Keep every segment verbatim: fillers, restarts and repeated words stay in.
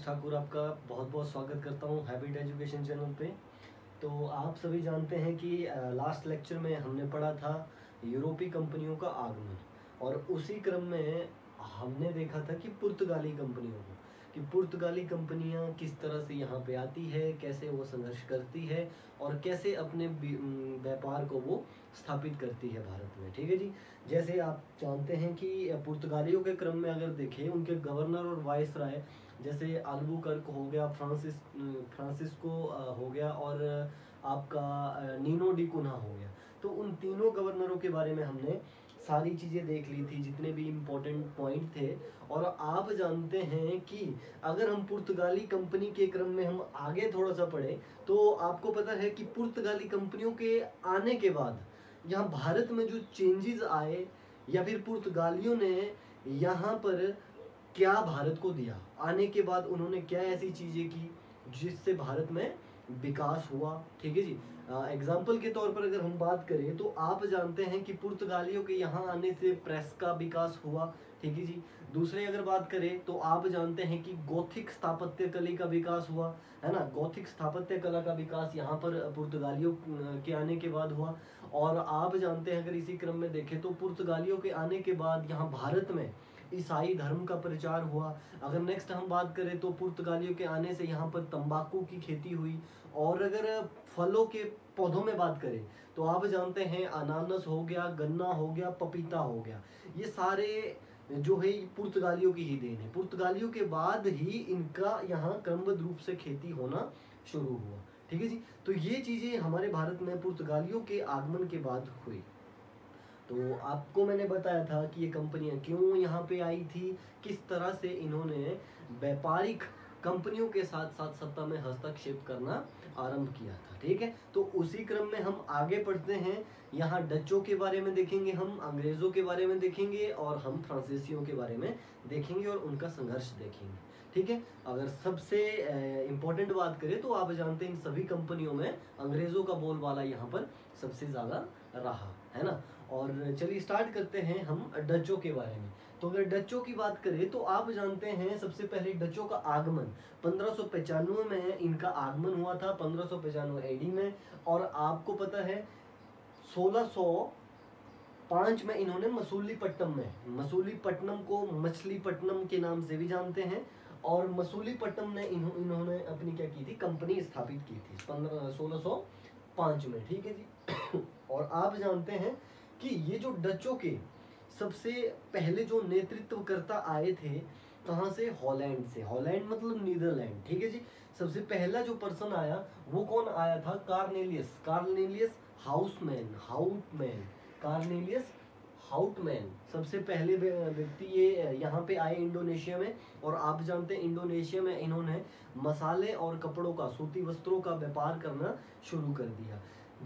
ठाकुर आपका बहुत बहुत स्वागत करता हूँ हैबिट एजुकेशन चैनल पे। तो आप सभी जानते हैं कि लास्ट लेक्चर में हमने पढ़ा था यूरोपीय कंपनियों का आगमन, और उसी क्रम में हमने देखा था कि पुर्तगाली कंपनियों को कि पुर्तगाली कंपनियां किस तरह से यहाँ पे आती है, कैसे वो संघर्ष करती है और कैसे अपने व्यापार को वो स्थापित करती है भारत में। ठीक है जी। जैसे आप जानते हैं कि पुर्तगालियों के क्रम में अगर देखें, उनके गवर्नर और वाइसराय जैसे अल्बुकर्क हो गया, फ्रांसिस फ्रांसिस्को हो गया और आपका नीनो डी कुन्हा हो गया। तो उन तीनों गवर्नरों के बारे में हमने सारी चीज़ें देख ली थी, जितने भी इम्पोर्टेंट पॉइंट थे। और आप जानते हैं कि अगर हम पुर्तगाली कंपनी के क्रम में हम आगे थोड़ा सा पढ़े तो आपको पता है कि पुर्तगाली कंपनियों के आने के बाद यहाँ भारत में जो चेंजेस आए, या फिर पुर्तगालियों ने यहाँ पर क्या भारत को दिया, आने के बाद उन्होंने क्या ऐसी चीज़ें की जिससे भारत में विकास हुआ। ठीक है जी। एग्जाम्पल के तौर पर अगर हम बात करें तो आप जानते हैं कि पुर्तगालियों के यहाँ आने से प्रेस का विकास हुआ। ठीक है जी। दूसरे अगर बात करें तो आप जानते हैं कि गोथिक स्थापत्य कला का विकास हुआ, है ना। गोथिक स्थापत्य कला का विकास यहाँ पर पुर्तगालियों के आने के बाद हुआ। और आप जानते हैं अगर इसी क्रम में देखें तो पुर्तगालियों के आने के बाद यहाँ भारत में ईसाई धर्म का प्रचार हुआ। अगर नेक्स्ट हम बात करें तो पुर्तगालियों के आने से यहाँ पर तंबाकू की खेती हुई। और अगर फलों के पौधों में बात करें तो आप जानते हैं अनानास हो गया, गन्ना हो गया, पपीता हो गया, ये सारे जो है पुर्तगालियों की ही देन है। पुर्तगालियों के बाद ही इनका यहाँ क्रमबद्ध रूप से खेती होना शुरू हुआ। ठीक है जी। तो ये चीज़ें हमारे भारत में पुर्तगालियों के आगमन के बाद हुई। तो आपको मैंने बताया था कि ये कंपनियां क्यों यहाँ पे आई थी, किस तरह से इन्होंने व्यापारिक कंपनियों के साथ साथ सत्ता में हस्तक्षेप करना आरंभ किया था। ठीक है। तो उसी क्रम में हम आगे बढ़ते हैं। यहाँ डचों के बारे में देखेंगे, हम अंग्रेज़ों के बारे में देखेंगे और हम फ्रांसीसियों के बारे में देखेंगे और उनका संघर्ष देखेंगे। ठीक है। अगर सबसे इम्पोर्टेंट बात करें तो आप जानते हैं इन सभी कंपनियों में अंग्रेज़ों का बोलबाला यहाँ पर सबसे ज़्यादा रहा, है ना। और चलिए स्टार्ट करते हैं हम डचों के बारे में। तो अगर डचों की बात करें तो आप जानते हैं सबसे पहले डचों का आगमन पंद्रह सौ पचानवे में इनका आगमन हुआ था, पंद्रह सौ पचानवे एडी में। और आपको पता है सोलह सौ पाँच में इन्होंने मसूलीपट्टनम में मसूलीपट्टनम को मछलीपट्टनम के नाम से भी जानते हैं, और मसूलीपट्टनम ने इन्हों, इन्होंने अपनी क्या की थी, कंपनी स्थापित की थी पंद्रह सोलह सौ पाँच में। ठीक है जी। और आप जानते हैं कि ये जो डचों के सबसे पहले जो नेतृत्वकर्ता आए थे कहाँ से, हॉलैंड से। हॉलैंड मतलब नीदरलैंड। ठीक है जी। सबसे पहला जो पर्सन आया वो कौन आया था, Cornelius Cornelius Houseman Houtman Cornelius Houtman सबसे पहले व्यक्ति ये यहाँ पे आए इंडोनेशिया में। और आप जानते हैं इंडोनेशिया में इन्होंने मसाले और कपड़ों का, सूती वस्त्रों का व्यापार करना शुरू कर दिया।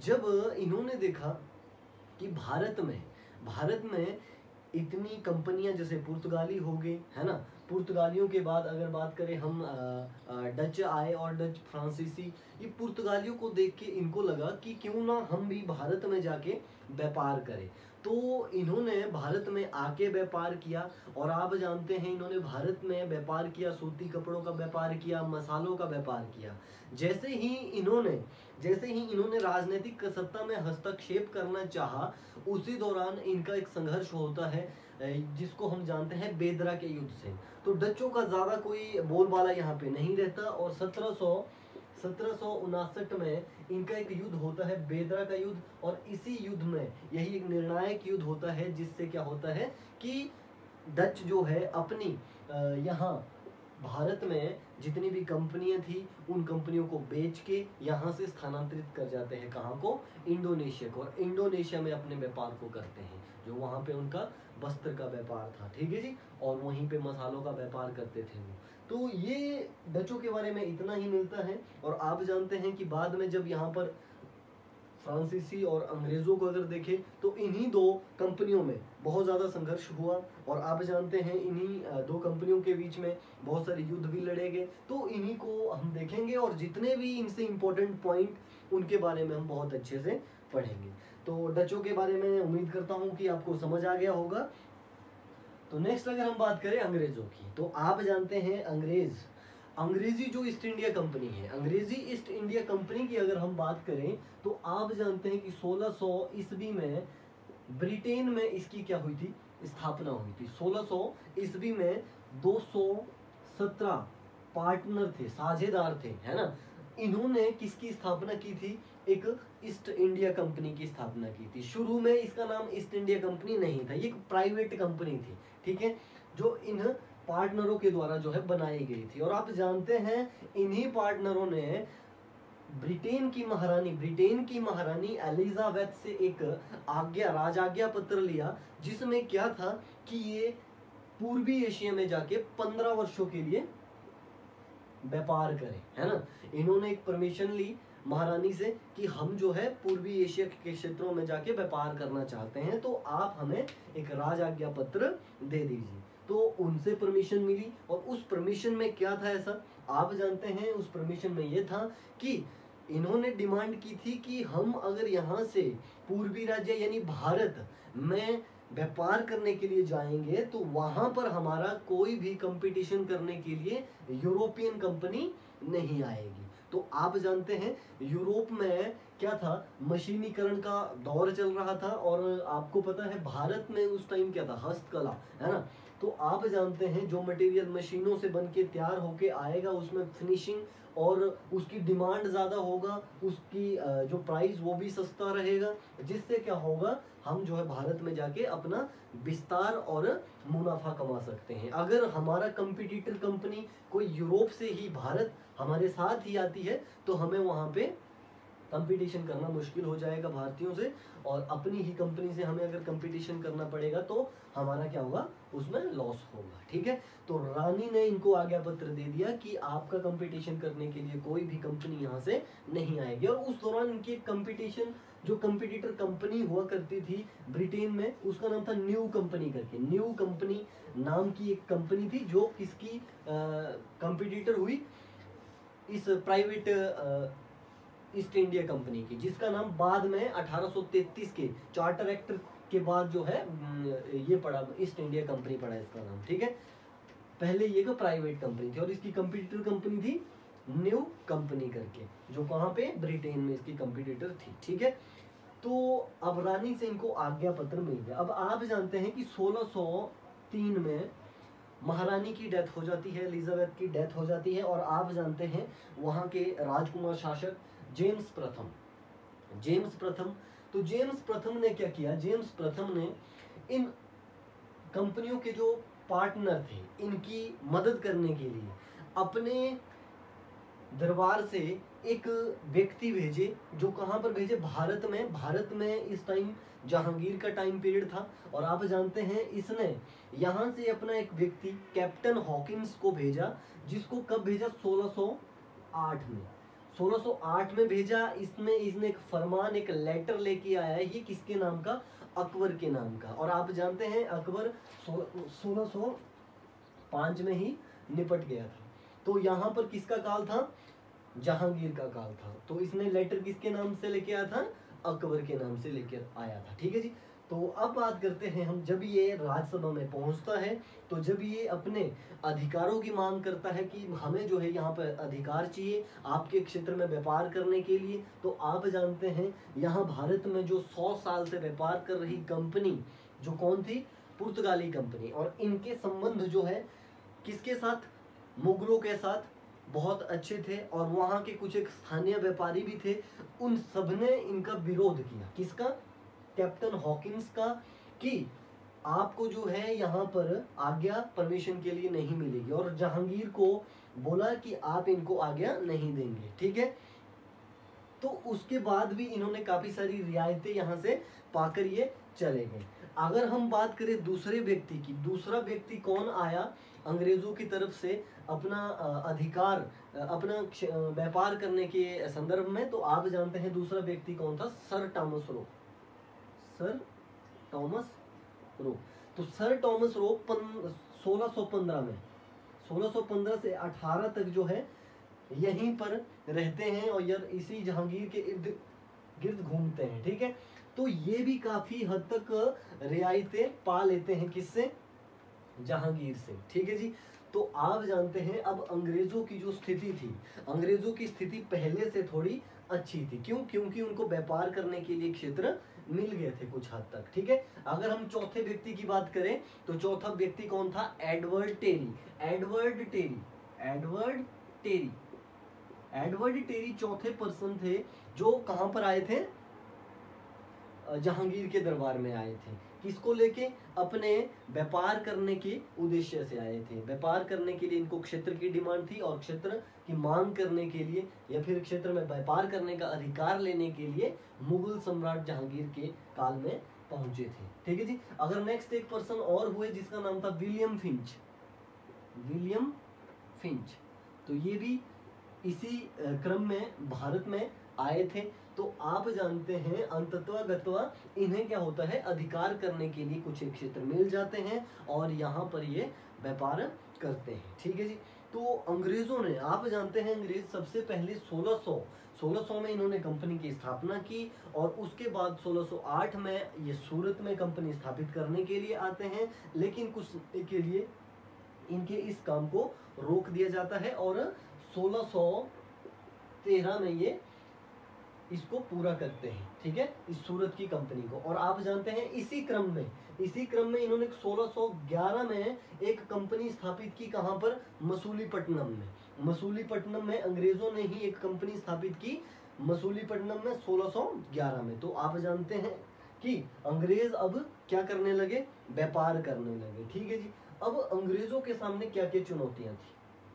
जब इन्होंने देखा कि भारत में भारत में इतनी कंपनियां, जैसे पुर्तगाली हो गए, है ना। पुर्तगालियों के बाद अगर बात करें हम आ, आ, डच आए और डच फ्रांसीसी, ये पुर्तगालियों को देख के इनको लगा कि क्यों ना हम भी भारत में जाके व्यापार करें। तो इन्होंने भारत में आके व्यापार किया। और आप जानते हैं इन्होंने भारत में व्यापार किया, सूती कपड़ों का व्यापार किया, मसालों का व्यापार किया। जैसे ही इन्होंने जैसे ही इन्होंने राजनीतिक सत्ता में हस्तक्षेप करना चाहा, उसी दौरान इनका एक संघर्ष होता है जिसको हम जानते हैं बेदरा के युद्ध से। तो डचों का ज़्यादा कोई बोलबाला यहाँ पे नहीं रहता। और सत्रह सौ सत्रह सौ उनासठ में इनका एक युद्ध होता है, बेदरा का युद्ध। और इसी युद्ध में यही एक निर्णायक युद्ध होता है जिससे क्या होता है कि डच जो है अपनी यहाँ भारत में जितनी भी कंपनियां थी उन कंपनियों को बेच के यहाँ से स्थानांतरित कर जाते हैं, कहाँ को, इंडोनेशिया को। और इंडोनेशिया में अपने व्यापार को करते हैं, जो वहाँ पे उनका वस्त्र का व्यापार था। ठीक है जी। और वहीं पे मसालों का व्यापार करते थे वो। तो ये डचों के बारे में इतना ही मिलता है। और आप जानते हैं कि बाद में जब यहाँ पर फ्रांसीसी और अंग्रेज़ों को अगर देखें तो इन्हीं दो कंपनियों में बहुत ज़्यादा संघर्ष हुआ। और आप जानते हैं इन्हीं दो कंपनियों के बीच में बहुत सारे युद्ध भी लड़े गए। तो इन्हीं को हम देखेंगे और जितने भी इनसे इम्पोर्टेंट पॉइंट उनके बारे में हम बहुत अच्छे से पढ़ेंगे। तो डचों के बारे में उम्मीद करता हूँ कि आपको समझ आ गया होगा। तो नेक्स्ट अगर हम बात करें अंग्रेज़ों की, तो आप जानते हैं अंग्रेज़ अंग्रेजी जो ईस्ट इंडिया कंपनी है, अंग्रेजी ईस्ट इंडिया कंपनी की अगर हम बात करें तो आप जानते हैं कि सोलह सौ ईस्वी में ब्रिटेन में इसकी क्या हुई थी, स्थापना हुई थी। सोलह सौ ईस्वी में दो सौ सत्रह पार्टनर थे, साझेदार थे, है ना। इन्होंने किसकी स्थापना की थी, एक ईस्ट इंडिया कंपनी की स्थापना की थी। शुरू में इसका नाम ईस्ट इंडिया कंपनी नहीं था, ये एक प्राइवेट कंपनी थी, ठीक है, जो इन पार्टनरों के द्वारा जो है बनाई गई थी। और आप जानते हैं इन्हीं पार्टनरों ने ब्रिटेन की महारानी ब्रिटेन की महारानी एलिजाबेथ से एक आज्ञा राजाज्ञा पत्र लिया, जिसमें क्या था कि ये पूर्वी एशिया में जाके पंद्रह वर्षों के लिए व्यापार करें, है ना। इन्होंने एक परमिशन ली महारानी से कि हम जो है पूर्वी एशिया के क्षेत्रों में जाके व्यापार करना चाहते हैं, तो आप हमें एक राजाज्ञा पत्र दे दीजिए। तो उनसे परमिशन मिली, और उस परमिशन में क्या था ऐसा आप जानते हैं। उस परमिशन में ये था कि इन्होंने डिमांड की थी कि हम अगर यहाँ से पूर्वी राज्य यानी भारत में व्यापार करने के लिए जाएंगे तो वहां पर हमारा कोई भी कंपटीशन करने के लिए यूरोपियन कंपनी नहीं आएगी। तो आप जानते हैं यूरोप में क्या था, मशीनीकरण का दौर चल रहा था, और आपको पता है भारत में उस टाइम क्या था, हस्तकला, है ना। तो आप जानते हैं जो मटेरियल मशीनों से बन के तैयार होके आएगा उसमें फिनिशिंग और उसकी डिमांड ज़्यादा होगा, उसकी जो प्राइस वो भी सस्ता रहेगा, जिससे क्या होगा हम जो है भारत में जाके अपना विस्तार और मुनाफा कमा सकते हैं। अगर हमारा कंपटीटर कंपनी कोई यूरोप से ही भारत हमारे साथ ही आती है तो हमें वहाँ पे कंपटीशन करना मुश्किल हो जाएगा भारतीयों से, और अपनी ही कंपनी से हमें अगर कंपटीशन करना पड़ेगा तो हमारा क्या होगा, उसमें लॉस होगा, ठीक है। तो रानी ने इनको आज्ञा पत्र दे दिया कि आपका कंपटीशन करने के लिए कोई भी कंपनी यहाँ से नहीं आएगी। और उस दौरान इनकी कंपटीशन जो कंपटीटर कंपनी हुआ करती थी ब्रिटेन में, उसका नाम था न्यू कंपनी करके। न्यू कंपनी नाम की एक कंपनी थी जो किसकी कंपटीटर हुई, इस प्राइवेट ईस्ट इंडिया कंपनी की, जिसका नाम बाद में अठारह सौ तैंतीस के चार्टर एक्ट के बाद जो है ये पड़ा, ईस्ट इंडिया कंपनी पड़ा इसका नाम, ठीक है। पहले ये का प्राइवेट कंपनी थी और इसकी कंपटीटर कंपनी थी न्यू कंपनी करके, जो कहाँ पे, ब्रिटेन में इसकी कंपटीटर थी, ठीक है। तो अब रानी से इनको आज्ञा पत्र मिल गया। अब आप जानते हैं कि सोलह सौ तीन में महारानी की डेथ हो जाती है, एलिजाबेथ की डेथ हो जाती है, और आप जानते हैं वहाँ के राजकुमार शासक जेम्स प्रथम जेम्स प्रथम तो जेम्स प्रथम ने क्या किया, जेम्स प्रथम ने इन कंपनियों के जो पार्टनर थे इनकी मदद करने के लिए अपने दरबार से एक व्यक्ति भेजे, जो कहाँ पर भेजे, भारत में। भारत में इस टाइम जहांगीर का टाइम पीरियड था, और आप जानते हैं इसने यहाँ से अपना एक व्यक्ति कैप्टन हॉकिंस को भेजा, जिसको कब भेजा, सोलह सौ आठ में सोलह सौ आठ में भेजा। इसमें इसने एक फरमान, एक लेटर लेके आया है, ये किसके नाम का, अकबर के नाम का। और आप जानते हैं अकबर सोलह सौ पाँच में ही निपट गया था। तो यहाँ पर किसका काल था, जहांगीर का काल था। तो इसने लेटर किसके नाम से लेके आया था, अकबर के नाम से लेकर आया था, ठीक है जी। तो अब बात करते हैं हम, जब ये राज्यसभा में पहुंचता है तो जब ये अपने अधिकारों की मांग करता है कि हमें जो है यहाँ पर अधिकार चाहिए आपके क्षेत्र में व्यापार करने के लिए, तो आप जानते हैं यहाँ भारत में जो सौ साल से व्यापार कर रही कंपनी जो कौन थी, पुर्तगाली कंपनी, और इनके संबंध जो है किसके साथ, मुगलों के साथ बहुत अच्छे थे, और वहाँ के कुछ एक स्थानीय व्यापारी भी थे। उन सब ने इनका विरोध किया, किसका, कैप्टन हॉकिंस का, कि आपको जो है यहाँ पर आज्ञा परमिशन के लिए नहीं मिलेगी, और जहांगीर को बोला कि आप इनको आज्ञा नहीं देंगे, ठीक है। तो उसके बाद भी इन्होंने काफी सारी रियायतें यहाँ से पाकर ये चले गए। अगर हम बात करें दूसरे व्यक्ति की, दूसरा व्यक्ति कौन आया अंग्रेजों की तरफ से अपना अधिकार, अपना व्यापार करने के संदर्भ में, तो आप जानते हैं दूसरा व्यक्ति कौन था, sir Thomas Roe sir Thomas Roe तो सर टॉमस रो सोलह सौ पंद्रह में सोलह सौ पंद्रह से अठारह तक जो है यहीं पर रहते हैं, और यार इसी जहांगीर के इर्द गिर्द घूमते हैं, ठीक है। तो ये भी काफी हद तक रियायतें पा लेते हैं, किससे, जहांगीर से, ठीक है जी। तो आप जानते हैं अब अंग्रेजों की जो स्थिति थी, अंग्रेजों की स्थिति पहले से थोड़ी अच्छी थी। क्यों? क्योंकि उनको व्यापार करने के लिए क्षेत्र मिल गए थे कुछ हद तक, ठीक है। अगर हम चौथे व्यक्ति की बात करें तो चौथा व्यक्ति कौन था? Edward Terry. Edward Terry Edward Terry Edward Terry चौथे पर्सन थे जो कहां पर आए थे? जहांगीर के दरबार में आए थे। किसको लेके? अपने व्यापार करने के उद्देश्य से आए थे। व्यापार करने के लिए इनको क्षेत्र की डिमांड थी और क्षेत्र की मांग करने के लिए या फिर क्षेत्र में व्यापार करने का अधिकार लेने के लिए मुगल सम्राट जहांगीर के काल में पहुंचे थे, ठीक है जी। अगर नेक्स्ट एक पर्सन और हुए जिसका नाम था विलियम फिंच। विलियम फिंच तो ये भी इसी क्रम में भारत में आए थे। तो आप जानते हैं अंततः गत्वा इन्हें क्या होता है? अधिकार करने के लिए कुछ क्षेत्र मिल जाते हैं और यहाँ पर ये व्यापार करते हैं, ठीक है जी। तो अंग्रेजों ने, आप जानते हैं अंग्रेज सबसे पहले सोलह सौ सोलह सौ में इन्होंने कंपनी की स्थापना की और उसके बाद सोलह सौ आठ में ये सूरत में कंपनी स्थापित करने के लिए आते हैं, लेकिन कुछ के लिए इनके इस काम को रोक दिया जाता है और सोलह सौ तेरह में ये इसको पूरा करते हैं, ठीक है, इस सूरत की कंपनी को। और आप जानते हैं इसी क्रम में इसी क्रम में इन्होंने सोलह सौ ग्यारह में एक कंपनी स्थापित की। कहां पर? मसूलीपट्टनम में। मसूलीपट्टनम में अंग्रेजों ने ही एक कंपनी स्थापित की, मसूलीपट्टनम में सोलह सौ ग्यारह में। तो आप जानते हैं कि अंग्रेज अब क्या करने लगे? व्यापार करने लगे, ठीक है जी। अब अंग्रेजों के सामने क्या क्या चुनौतियां थी?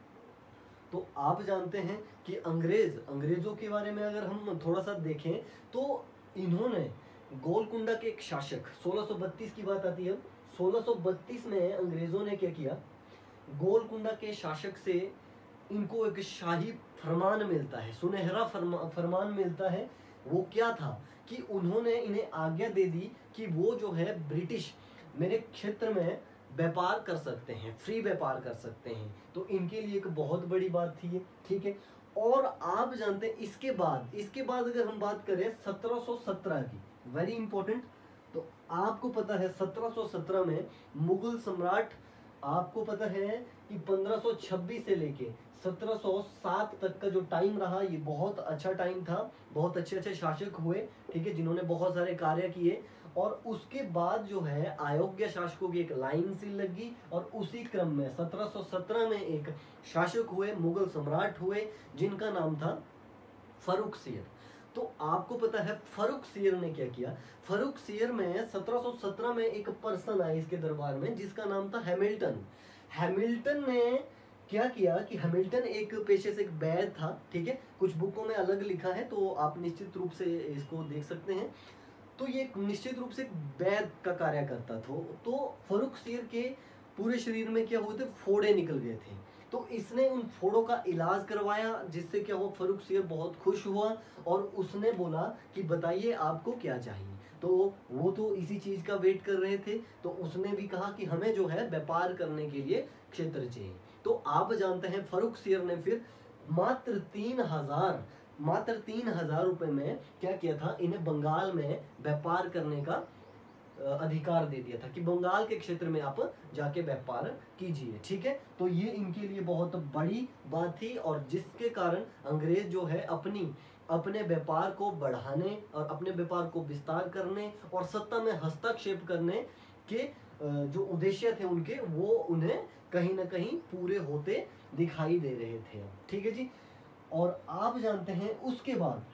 तो आप जानते हैं कि अंग्रेज अंग्रेजों के बारे में अगर हम थोड़ा सा देखें तो इन्होंने गोलकुंडा के एक शासक, सोलह सौ बत्तीस की बात आती है, सोलह सौ बत्तीस में अंग्रेजों ने क्या किया? गोलकुंडा के शासक से इनको एक शाही फरमान मिलता है, सुनहरा फरमा, फरमान मिलता है। वो क्या था कि उन्होंने इन्हें आज्ञा दे दी कि वो जो है ब्रिटिश मेरे क्षेत्र में व्यापार कर सकते हैं, फ्री व्यापार कर सकते हैं। तो इनके लिए एक बहुत बड़ी बात थी ये, ठीक है। और आप जानते हैं इसके बाद इसके बाद अगर हम बात करें सत्रह सौ सत्रह की, वेरी इंपॉर्टेंट, तो आपको पता है सत्रह सौ सत्रह में मुगल सम्राट, आपको पता है कि पंद्रह सौ छब्बीस से लेके सत्रह सौ सात तक का जो टाइम रहा ये बहुत अच्छा टाइम था। बहुत अच्छे अच्छे शासक हुए, ठीक है, जिन्होंने बहुत सारे कार्य किए। और उसके बाद जो है अयोग्य शासकों की एक लाइन सी लगी और उसी क्रम में सत्रह सौ सत्रह में एक शासक हुए, मुगल सम्राट हुए, जिनका नाम था फर्रुखसियर। तो आपको पता है फर्रुखसियर ने क्या किया? फर्रुखसियर में सत्रह सौ सत्रह में एक पर्सन आया इसके दरबार में जिसका नाम था हैमिल्टन। हैमिल्टन ने क्या किया कि हैमिल्टन एक पेशे से एक वैद्य था, ठीक है, कुछ बुकों में अलग लिखा है तो आप निश्चित रूप से इसको देख सकते हैं। तो ये निश्चित रूप से वैद्य का कार्य करता था। तो फर्रुखसियर के पूरे शरीर में क्या हुए थे? फोड़े निकल गए थे। तो इसने उन फोड़ों का इलाज करवाया, जिससे क्या हुआ? फर्रुखसियर बहुत खुश हुआ और उसने बोला कि बताइए आपको क्या चाहिए। तो वो तो इसी चीज का वेट कर रहे थे, तो उसने भी कहा कि हमें जो है व्यापार करने के लिए क्षेत्र चाहिए। तो आप जानते हैं फर्रुखसियर ने फिर मात्र तीन हजार मात्र तीन हजार रुपए में क्या किया था? इन्हें बंगाल में व्यापार करने का अधिकार दे दिया था कि बंगाल के क्षेत्र में आप जाके व्यापार कीजिए, ठीक है। तो ये इनके लिए बहुत बड़ी बात थी और जिसके कारण अंग्रेज जो है अपनी अपने व्यापार को बढ़ाने और अपने व्यापार को विस्तार करने और सत्ता में हस्तक्षेप करने के जो उद्देश्य थे उनके, वो उन्हें कहीं ना कहीं पूरे होते दिखाई दे रहे थे, ठीक है जी। और आप जानते हैं उसके बाद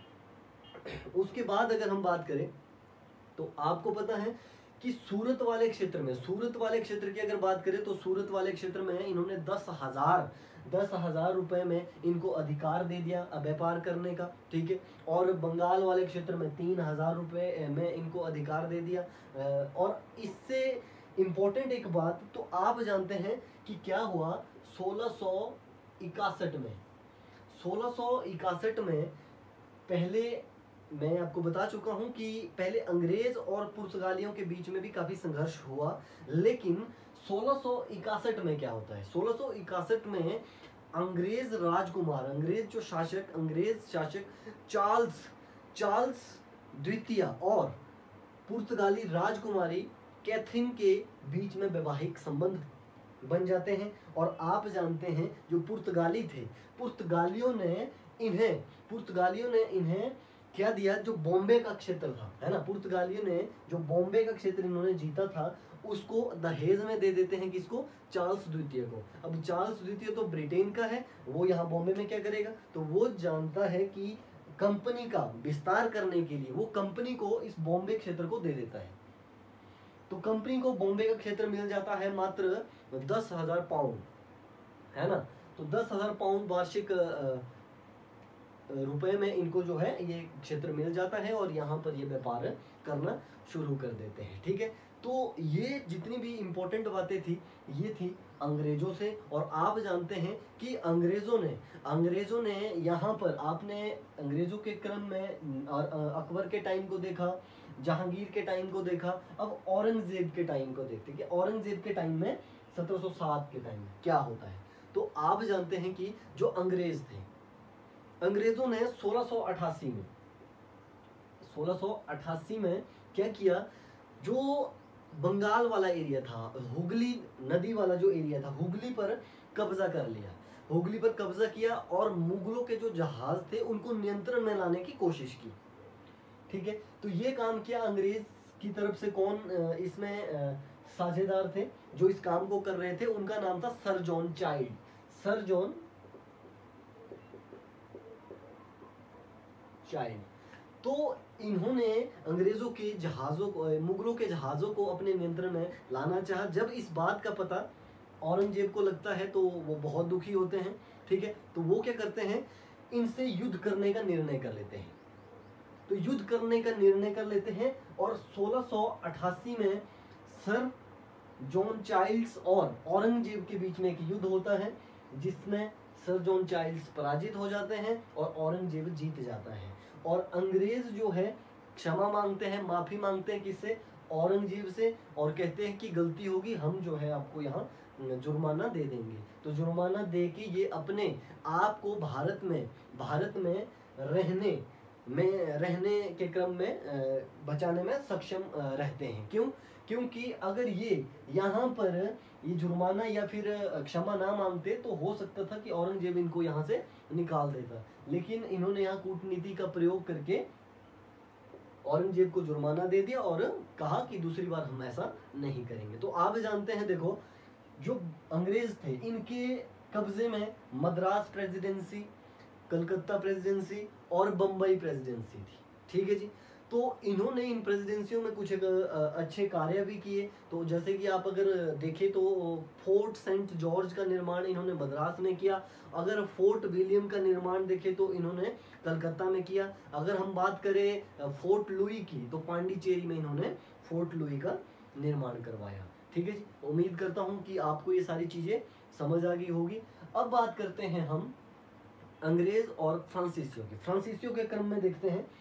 उसके बाद अगर हम बात करें तो आपको पता है कि सूरत वाले क्षेत्र में सूरत वाले क्षेत्र की अगर बात करें तो सूरत वाले क्षेत्र में इन्होंने दस हजार दस हजार रुपए में इनको अधिकार दे दिया व्यापार करने का, ठीक है। और बंगाल वाले क्षेत्र में तीन हजार रुपए में इनको अधिकार दे दिया। और इससे इम्पोर्टेंट एक बात, तो आप जानते हैं कि क्या हुआ सोलह सौ इकसठ में सोलह सौ इकसठ में पहले मैं आपको बता चुका हूं कि पहले अंग्रेज और पुर्तगालियों के बीच में भी काफी संघर्ष हुआ, लेकिन सोलह सौ इकसठ में क्या होता है? सोलह सौ इकसठ में अंग्रेज राजकुमार अंग्रेज जो शासक अंग्रेज शासक चार्ल्स चार्ल्स द्वितीय और पुर्तगाली राजकुमारी कैथरीन के बीच में वैवाहिक संबंध बन जाते हैं। और आप जानते हैं जो पुर्तगाली थे, पुर्तगालियों ने इन्हें पुर्तगालियों ने इन्हें क्या दिया, जो बॉम्बे का क्षेत्र था, है ना, पुर्तगालियों ने जो बॉम्बे का क्षेत्र इन्होंने जीता था उसको दहेज में दे देते हैं, किसको, चार्ल्स द्वितीय को। अब चार्ल्स द्वितीय तो ब्रिटेन का है, वो यहाँ बॉम्बे में क्या करेगा, तो वो जानता है कि कंपनी का विस्तार करने के लिए वो कंपनी को इस बॉम्बे क्षेत्र को दे देता है। तो कंपनी को बॉम्बे का क्षेत्र मिल जाता है मात्र दस हजार पाउंड, है ना। तो दस हजार पाउंड वार्षिक रुपए में इनको जो है ये क्षेत्र मिल जाता है और यहाँ पर ये व्यापार करना शुरू कर देते हैं, ठीक है। तो ये जितनी भी इम्पोर्टेंट बातें थी ये थी अंग्रेजों से। और आप जानते हैं कि अंग्रेजों ने अंग्रेजों ने यहाँ पर, आपने अंग्रेजों के क्रम में अकबर के टाइम को देखा, जहांगीर के टाइम को देखा, अब औरंगजेब के टाइम को देखते कि औरंगजेब के टाइम में सत्रह सौ सात के टाइम में क्या होता है। तो आप जानते हैं कि जो अंग्रेज थे, अंग्रेजों ने सोलह सौ अठासी में सोलह सौ अठासी में क्या किया, जो बंगाल वाला एरिया था, हुगली नदी वाला जो एरिया था, हुगली पर कब्जा कर लिया, हुगली पर कब्जा किया और मुगलों के जो जहाज थे उनको नियंत्रण में लाने की कोशिश की, ठीक है। तो ये काम किया अंग्रेज की तरफ से। कौन इसमें साझेदार थे जो इस काम को कर रहे थे, उनका नाम था sir John Child, sir John Child. तो इन्होंने अंग्रेजों के जहाज़ों को, मुगलों के जहाज़ों को अपने नियंत्रण में लाना चाहा। जब इस बात का पता औरंगजेब को लगता है तो वो बहुत दुखी होते हैं, ठीक है। तो वो क्या करते हैं, इनसे युद्ध करने का निर्णय कर लेते हैं। तो युद्ध करने का निर्णय कर लेते हैं और सोलह सौ अठासी में सर जॉन चाइल्ड्स और औरंगजेब के बीच में एक युद्ध होता है जिसमें सर जॉन चाइल्ड्स पराजित हो जाते हैं और औरंगजेब जीत जाता है। और अंग्रेज जो है क्षमा मांगते हैं, माफी मांगते हैं किससे, औरंगजेब से, और कहते हैं कि गलती होगी, हम जो है आपको यहाँ जुर्माना दे देंगे। तो जुर्माना दे के ये अपने आप को भारत में भारत में रहने में रहने के क्रम में बचाने में सक्षम रहते हैं। क्यों? क्योंकि अगर ये यहाँ पर ये जुर्माना या फिर क्षमा ना मांगते तो हो सकता था कि औरंगजेब इनको यहाँ से निकाल देता, लेकिन इन्होंने यहाँ कूटनीति का प्रयोग करके औरंगजेब को जुर्माना दे दिया और कहा कि दूसरी बार हम ऐसा नहीं करेंगे। तो आप जानते हैं, देखो जो अंग्रेज थे इनके कब्जे में मद्रास प्रेसिडेंसी, कलकत्ता प्रेसिडेंसी और बम्बई प्रेसिडेंसी थी, ठीक है जी। तो इन्होंने इन प्रेसिडेंसियों में कुछ अच्छे कार्य भी किए। तो जैसे कि आप अगर देखें तो फोर्ट सेंट जॉर्ज का निर्माण इन्होंने मद्रास में किया, अगर फोर्ट विलियम का निर्माण देखें तो इन्होंने कलकत्ता में किया, अगर हम बात करें फोर्ट लुई की तो पांडिचेरी में इन्होंने फोर्ट लुई का निर्माण करवाया, ठीक है जी। उम्मीद करता हूँ कि आपको ये सारी चीज़ें समझ आ गई होगी। अब बात करते हैं हम अंग्रेज और फ्रांसीसियों की। फ्रांसीसियों के क्रम में देखते हैं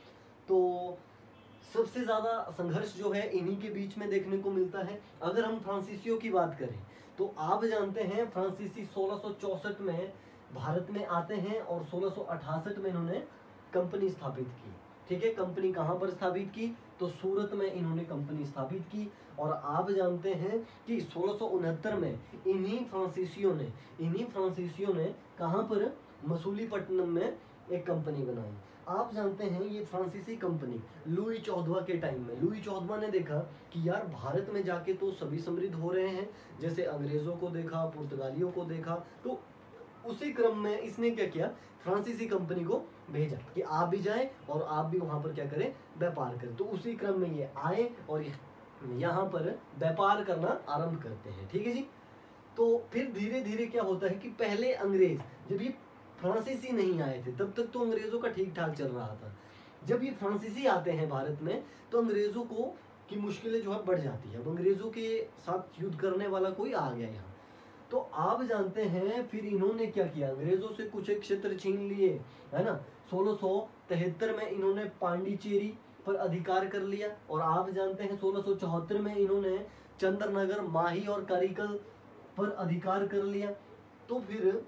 तो सबसे ज़्यादा संघर्ष जो है इन्हीं के बीच में देखने को मिलता है। अगर हम फ्रांसीसियों की बात करें तो आप जानते हैं फ्रांसीसी सोलह सौ चौसठ में भारत में आते हैं और सोलह सौ अठासठ में इन्होंने कंपनी स्थापित की, ठीक है। कंपनी कहाँ पर स्थापित की, तो सूरत में इन्होंने कंपनी स्थापित की। और आप जानते हैं कि सोलह सौ उनहत्तर में इन्हीं फ्रांसीसियों ने इन्हीं फ्रांसीसियों ने कहाँ पर, मसूलीपट्टनम में एक कंपनी बनाई। आप जानते हैं ये फ्रांसीसी कंपनी लुई चौदहवां के टाइम में, लुई चौदहवां ने देखा कि यार भारत में जाके तो सभी समृद्ध हो रहे हैं, जैसे अंग्रेजों को देखा, पुर्तगालियों को देखा, तो उसी क्रम में इसने क्या किया, फ्रांसीसी कंपनी को भेजा कि आप भी जाएं और आप भी वहां पर क्या करें, व्यापार करें। तो उसी क्रम में ये आए और यहाँ पर व्यापार करना आरंभ करते हैं, ठीक है जी। तो फिर धीरे धीरे क्या होता है कि पहले अंग्रेज, जब ये फ्रांसीसी नहीं आए थे तब तक तो अंग्रेजों का ठीक ठाक चल रहा था। जब ये फ्रांसीसी आते हैं भारत में तो अंग्रेजों को की मुश्किलें जो है बढ़ जाती है। अब अंग्रेजों के साथ युद्ध करने वाला कोई आ गया यहाँ। तो आप जानते हैं फिर इन्होंने क्या किया, अंग्रेजों से कुछ एक क्षेत्र छीन लिए, है ना। सोलह सौ तिहत्तर में इन्होंने पांडिचेरी पर अधिकार कर लिया। और आप जानते हैं सोलह सौ चौहत्तर में इन्होंने चंद्रनगर, माही और करिकल पर अधिकार कर लिया। तो फिर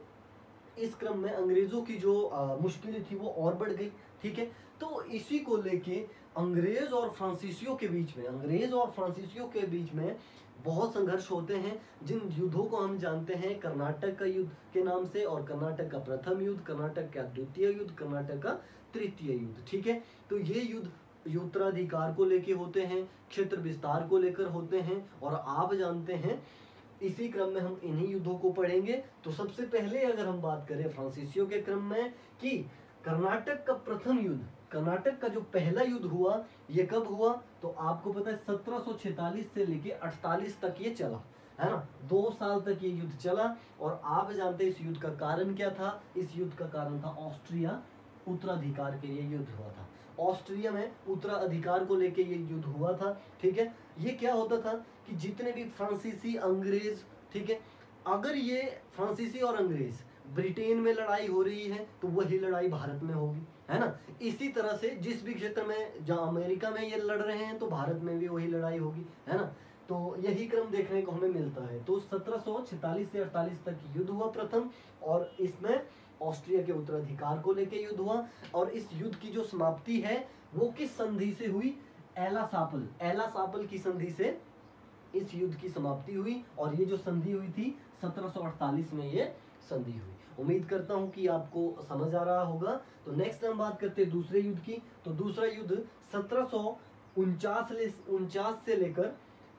इस क्रम में अंग्रेजों की जो मुश्किलें थी वो और बढ़ गई, ठीक है। तो इसी को लेके अंग्रेज और फ्रांसीसियों के बीच में अंग्रेज और फ्रांसीसियों के बीच में बहुत संघर्ष होते हैं, जिन युद्धों को हम जानते हैं कर्नाटक का युद्ध के नाम से, और कर्नाटक का प्रथम युद्ध, कर्नाटक का द्वितीय युद्ध, कर्नाटक का तृतीय युद्ध, ठीक है। तो ये युद्ध उत्तराधिकार को लेके होते हैं, क्षेत्र विस्तार को लेकर होते हैं, और आप जानते हैं इसी क्रम में हम इन्हीं युद्धों को पढ़ेंगे। तो सबसे पहले अगर हम बात करें फ्रांसीसियों के क्रम में कि कर्नाटक का प्रथम युद्ध, कर्नाटक का जो पहला युद्ध हुआ ये कब हुआ, तो आपको पता है सत्रह सौ छेतालीस से लेके अड़तालीस तक ये चला, है ना, दो साल तक ये युद्ध चला। और आप जानते हैं इस युद्ध का कारण क्या था, इस युद्ध का कारण था ऑस्ट्रिया उत्तराधिकार के लिए युद्ध हुआ था। ऑस्ट्रिया में उत्तराधिकार को लेके ये युद्ध हुआ था, ठीक है। ये क्या होता था कि जितने भी फ्रांसीसी अंग्रेज, ठीक है, अगर ये फ्रांसीसी और अंग्रेज ब्रिटेन में लड़ाई हो रही है तो वही लड़ाई भारत में होगी, है ना। इसी तरह से जिस भी क्षेत्र में, जहाँ अमेरिका में ये लड़ रहे हैं तो भारत में भी वही लड़ाई होगी, है ना। तो यही क्रम देखने को हमें मिलता है। तो सत्रह सौ छेतालीस से अड़तालीस तक युद्ध हुआ प्रथम, और इसमें ऑस्ट्रिया के उत्तराधिकार को लेकर युद्ध हुआ। और इस युद्ध की जो समाप्ति है वो किस संधि से हुई, एला सापल, एला सापल की संधि से इस युद्ध की समाप्ति हुई। और ये जो संधि हुई थी सत्रह सौ अड़तालीस में ये संधि हुई। उम्मीद करता हूं कि आपको समझ आ रहा होगा। तो नेक्स्ट हम बात करते हैं दूसरे युद्ध की। तो दूसरा युद्ध सत्रह सौ उनचास उनचास से लेकर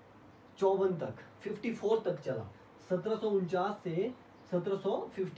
चौवन तक, चौवन तक चला। सत्रह सौ उनचास से सत्रह सौ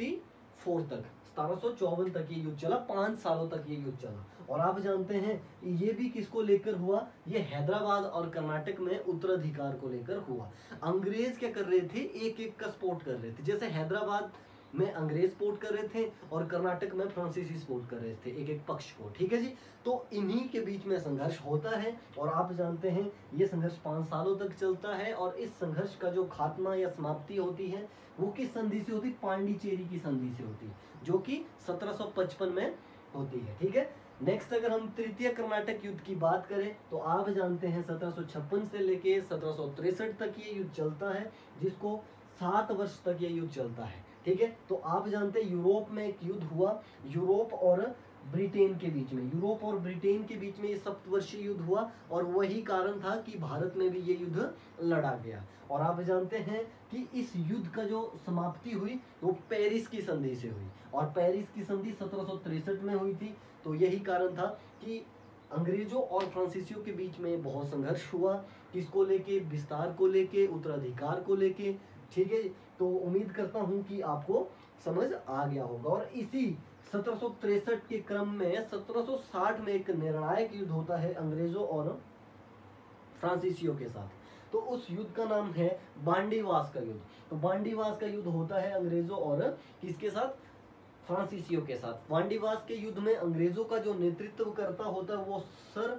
चौवन तक, सत्रह सौ चौवन तक ये युद्ध चला, पांच सालों तक ये युद्ध चला। और आप जानते हैं ये भी किसको लेकर हुआ, ये हैदराबाद और कर्नाटक में उत्तराधिकार को लेकर हुआ। अंग्रेज क्या कर रहे थे, एक एक का सपोर्ट कर रहे थे। जैसे हैदराबाद में अंग्रेज सपोर्ट कर रहे थे और कर्नाटक में फ्रांसीसी सपोर्ट कर रहे थे, एक एक पक्ष को, ठीक है जी। तो इन्हीं के बीच में संघर्ष होता है, और आप जानते हैं ये संघर्ष पांच सालों तक चलता है। और इस संघर्ष का जो खात्मा या समाप्ति होती है वो किस संधि से होती है, पांडिचेरी की संधि से होती है, जो कि सत्रह सौ पचपन में होती है, ठीक है। नेक्स्ट अगर हम तृतीय कर्नाटक युद्ध की बात करें तो आप जानते हैं सत्रह सौ छप्पन से लेके सत्रह सौ तिरसठ तक ये युद्ध चलता है, जिसको सात वर्ष तक ये युद्ध चलता है, ठीक है। तो आप जानते हैं यूरोप में एक युद्ध हुआ, यूरोप और ब्रिटेन के बीच में, यूरोप और ब्रिटेन के बीच में ये सप्तवर्षीय युद्ध हुआ। और वही कारण था कि भारत में भी ये युद्ध लड़ा गया। और आप जानते हैं कि इस युद्ध का जो समाप्ति हुई वो पेरिस की संधि से हुई, और पेरिस की संधि सत्रह सौ तिरसठ में हुई थी। तो यही कारण था कि अंग्रेजों और फ्रांसीसियों के बीच में बहुत संघर्ष हुआ, किसको लेके, विस्तार को लेके, उत्तराधिकार को लेके, ठीक है। तो उम्मीद करता हूं कि आपको समझ आ गया होगा। और इसी सत्रह सौ तिरसठ के क्रम में सत्रह सौ साठ में एक निर्णायक युद्ध होता है अंग्रेजों और फ्रांसीसियों के साथ। तो उस युद्ध का नाम है बांडीवास का युद्ध। तो बांडीवास का युद्ध होता है अंग्रेजों और किसके साथ, फ्रांसीसियों के साथ। बांडीवास के युद्ध में अंग्रेजों का जो नेतृत्व करता होता है वो सर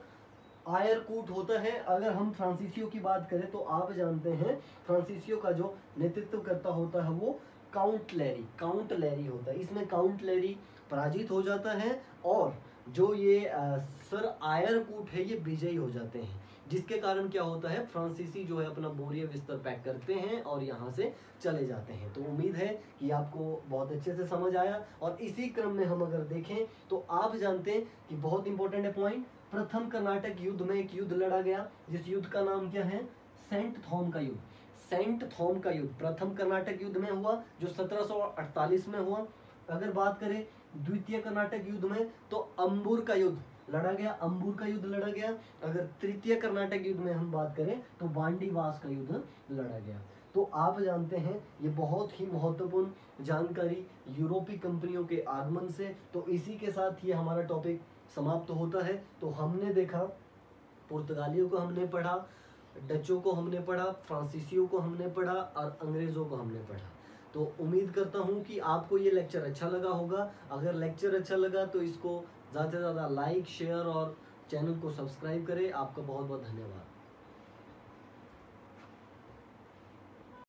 आयरकूट होता है। अगर हम फ्रांसीसियों की बात करें तो आप जानते हैं फ्रांसीसियों का जो नेतृत्व करता होता है वो काउंट लेरी, काउंट लेरी होता है। इसमें काउंट लेरी पराजित हो जाता है, और जो ये आ, सर आयरकूट है ये विजयी हो जाते हैं, जिसके कारण क्या होता है, फ्रांसीसी जो है अपना बोरिया बिस्तर पैक करते हैं और यहाँ से चले जाते हैं। तो उम्मीद है कि आपको बहुत अच्छे से समझ आया। और इसी क्रम में हम अगर देखें तो आप जानते हैं कि बहुत इंपॉर्टेंट है पॉइंट, प्रथम कर्नाटक युद्ध में एक युद्ध लड़ा गया, जिस युद्ध का नाम क्या है, सेंट थॉम का युद्ध। सेंट थॉम का युद्ध प्रथम कर्नाटक युद्ध में हुआ, जो सत्रह सौ अड़तालीस में हुआ। अगर बात करें द्वितीय कर्नाटक युद्ध में तो अंबुर का युद्ध लड़ा गया, अंबुर का युद्ध लड़ा गया। अगर तृतीय कर्नाटक युद्ध में हम बात करें तो बांडीवास का युद्ध लड़ा गया। तो आप जानते हैं ये बहुत ही महत्वपूर्ण जानकारी यूरोपीय कंपनियों के आगमन से। तो इसी के साथ ये हमारा टॉपिक समाप्त होता है। तो हमने देखा पुर्तगालियों को हमने पढ़ा, डचों को हमने पढ़ा, फ्रांसीसियों को हमने पढ़ा और अंग्रेज़ों को हमने पढ़ा। तो उम्मीद करता हूँ कि आपको ये लेक्चर अच्छा लगा होगा। अगर लेक्चर अच्छा लगा तो इसको ज़्यादा से ज़्यादा लाइक, शेयर और चैनल को सब्सक्राइब करें। आपका बहुत बहुत धन्यवाद।